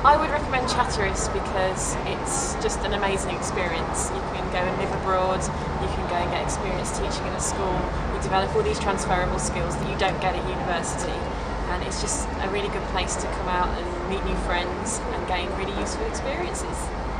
I would recommend Chatteris because it's just an amazing experience. You can go and live abroad, you can go and get experience teaching in a school, you develop all these transferable skills that you don't get at university, and it's just a really good place to come out and meet new friends and gain really useful experiences.